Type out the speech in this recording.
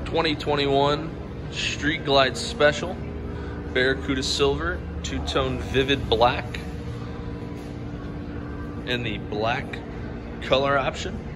2021 Street Glide Special, Barracuda Silver, two-tone vivid black, and the black color option.